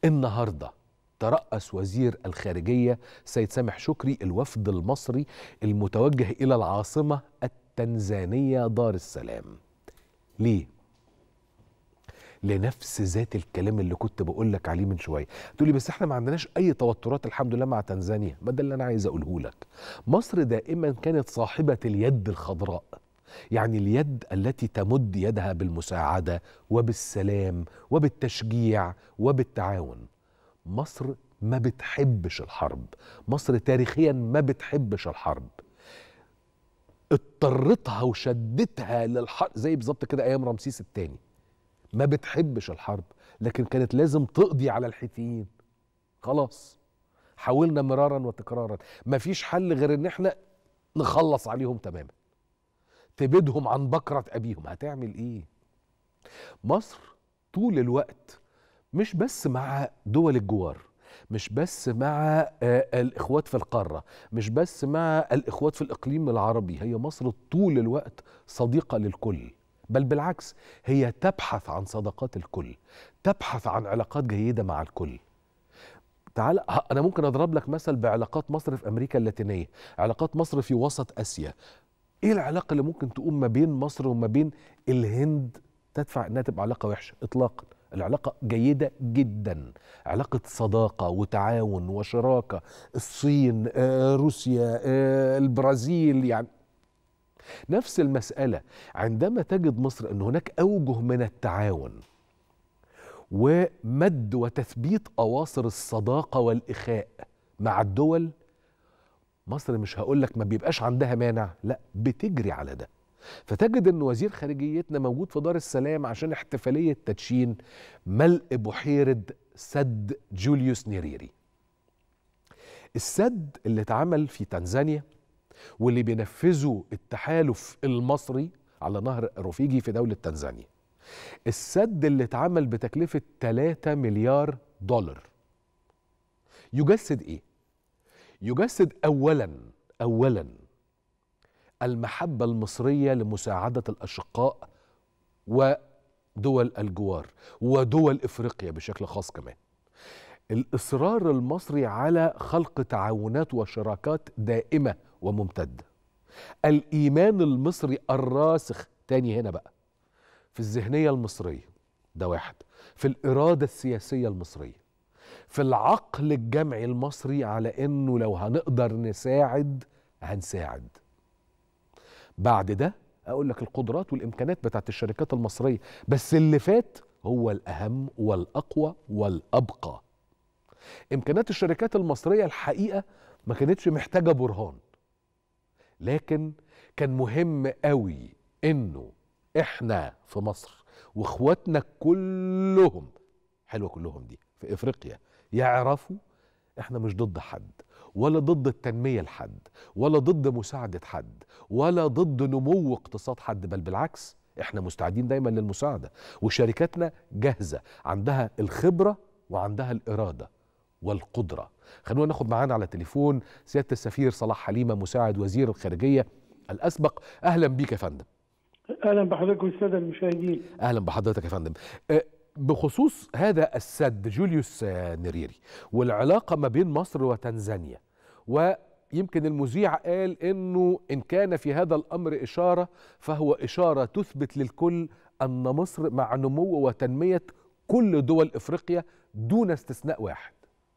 النهارده ترأس وزير الخارجية سيد سامح شكري الوفد المصري المتوجه إلى العاصمة التنزانية دار السلام. ليه؟ لنفس ذات الكلام اللي كنت بقول لك عليه من شويه. تقولي بس احنا ما عندناش اي توترات الحمد لله مع تنزانيا. ما ده اللي انا عايز اقوله لك. مصر دائما كانت صاحبه اليد الخضراء، يعني اليد التي تمد يدها بالمساعده وبالسلام وبالتشجيع وبالتعاون. مصر ما بتحبش الحرب، مصر تاريخيا ما بتحبش الحرب. اضطرتها وشدتها للحرب زي بالظبط كده ايام رمسيس الثاني. ما بتحبش الحرب، لكن كانت لازم تقضي على الحيثيين. خلاص، حاولنا مرارا وتكرارا، مفيش حل غير ان احنا نخلص عليهم تماما، تبيدهم عن بكرة ابيهم. هتعمل ايه؟ مصر طول الوقت مش بس مع دول الجوار، مش بس مع الإخوات في القارة، مش بس مع الإخوات في الإقليم العربي، هي مصر طول الوقت صديقة للكل، بل بالعكس هي تبحث عن صداقات الكل، تبحث عن علاقات جيدة مع الكل. تعال أنا ممكن أضرب لك مثل بعلاقات مصر في أمريكا اللاتينية، علاقات مصر في وسط آسيا. إيه العلاقة اللي ممكن تقوم ما بين مصر وما بين الهند تدفع إنها تبقى علاقة وحشة؟ إطلاقا. العلاقة جيدة جدا، علاقة صداقة وتعاون وشراكة. الصين، روسيا، البرازيل، يعني نفس المسألة. عندما تجد مصر أن هناك أوجه من التعاون ومد وتثبيت أواصر الصداقة والإخاء مع الدول، مصر مش هقول لك ما بيبقاش عندها مانع، لا بتجري على ده. فتجد ان وزير خارجيتنا موجود في دار السلام عشان احتفالية تدشين ملء بحيرة سد جوليوس نيريري. السد اللي اتعمل في تنزانيا واللي بينفذه التحالف المصري على نهر رفيجي في دولة تنزانيا. السد اللي اتعمل بتكلفة 3 مليار دولار. يجسد ايه؟ يجسد اولا المحبة المصرية لمساعدة الأشقاء ودول الجوار ودول إفريقيا بشكل خاص كمان. الإصرار المصري على خلق تعاونات وشراكات دائمة وممتدة. الإيمان المصري الراسخ تاني هنا بقى في الذهنية المصرية، ده واحد. في الإرادة السياسية المصرية، في العقل الجمعي المصري على إنه لو هنقدر نساعد هنساعد. بعد ده أقول لك القدرات والإمكانات بتاعت الشركات المصرية، بس اللي فات هو الأهم والأقوى والأبقى. إمكانات الشركات المصرية الحقيقة ما كانتش محتاجة برهان، لكن كان مهم قوي إنه إحنا في مصر وإخواتنا كلهم، حلوة كلهم دي في إفريقيا، يعرفوا إحنا مش ضد حد، ولا ضد التنمية لحد، ولا ضد مساعدة حد، ولا ضد نمو اقتصاد حد، بل بالعكس احنا مستعدين دايما للمساعدة، وشركاتنا جاهزة، عندها الخبرة وعندها الإرادة والقدرة. خلونا ناخد معانا على تليفون سيادة السفير صلاح حليمة مساعد وزير الخارجية الأسبق. أهلا بيك يا فندم. أهلا بحضرتك والسادة المشاهدين. أهلا بحضرتك يا فندم. بخصوص هذا السد جوليوس نيريري والعلاقة ما بين مصر وتنزانيا، ويمكن المذيع قال إنه إن كان في هذا الأمر إشارة فهو إشارة تثبت للكل أن مصر مع نمو وتنمية كل دول إفريقيا دون استثناء واحد.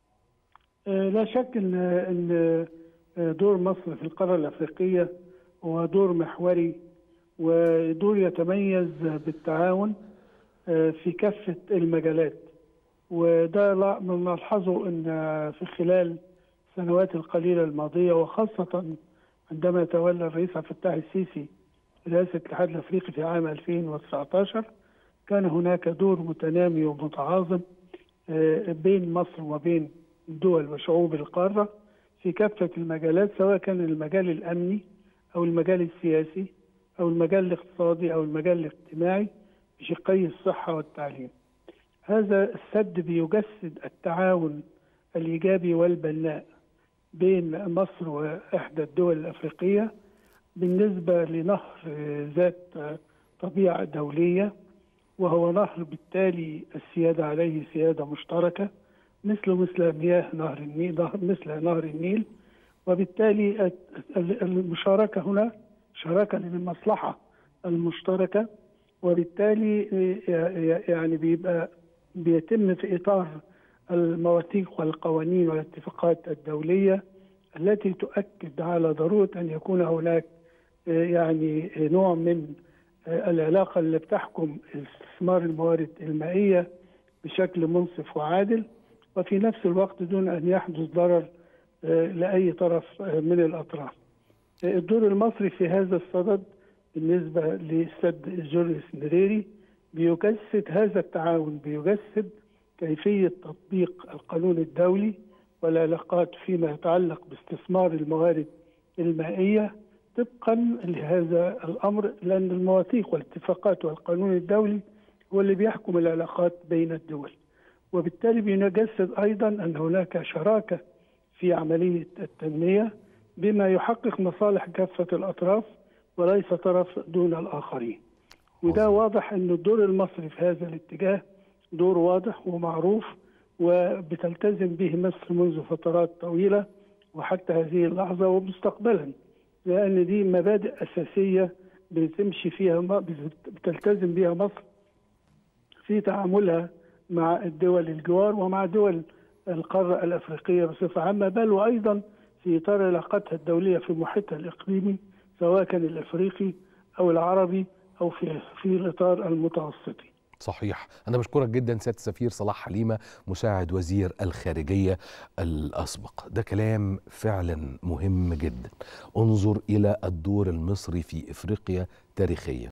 لا شك أن دور مصر في القارة الأفريقية هو دور محوري، ودور يتميز بالتعاون في كافة المجالات. وده نلحظه أن في خلال السنوات القليلة الماضية، وخاصة عندما تولى الرئيس عبد الفتاح السيسي رئاسة الاتحاد الأفريقي في عام 2019، كان هناك دور متنامي ومتعاظم بين مصر وبين دول وشعوب القارة في كافة المجالات، سواء كان المجال الأمني أو المجال السياسي أو المجال الاقتصادي أو المجال الاجتماعي بشقي الصحة والتعليم. هذا السد بيجسد التعاون الإيجابي والبناء بين مصر وإحدى الدول الأفريقية بالنسبة لنهر ذات طبيعة دولية، وهو نهر بالتالي السيادة عليه سيادة مشتركة مثل مياه نهر النيل، مثل نهر النيل. وبالتالي المشاركة هنا شراكة للمصلحة المشتركة، وبالتالي يعني بيتم في إطار المواثيق والقوانين والاتفاقات الدولية التي تؤكد على ضرورة أن يكون هناك يعني نوع من العلاقة اللي بتحكم استثمار الموارد المائية بشكل منصف وعادل، وفي نفس الوقت دون أن يحدث ضرر لأي طرف من الأطراف. الدور المصري في هذا الصدد بالنسبة لسد جورج سنريري بيجسد هذا التعاون، بيجسد كيفية تطبيق القانون الدولي والعلاقات فيما يتعلق باستثمار الموارد المائية طبقا لهذا الأمر، لأن المواثيق والاتفاقات والقانون الدولي هو اللي بيحكم العلاقات بين الدول. وبالتالي بيجسد أيضا أن هناك شراكة في عملية التنمية بما يحقق مصالح كافة الأطراف وليس طرف دون الآخرين. وده واضح أن الدور المصري في هذا الاتجاه دور واضح ومعروف، وبتلتزم به مصر منذ فترات طويلة وحتى هذه اللحظة ومستقبلا، لأن دي مبادئ أساسية بتمشي فيها بتلتزم بها مصر في تعاملها مع الدول الجوار ومع دول القارة الأفريقية بصفة عامة، بل وأيضا في إطار علاقاتها الدولية في محيطها الإقليمي سواء كان الأفريقي أو العربي أو في الإطار المتوسطي. صحيح. أنا بشكرك جدا سيادة السفير صلاح حليمة مساعد وزير الخارجية الأسبق. ده كلام فعلا مهم جدا. انظر إلى الدور المصري في إفريقيا تاريخيا.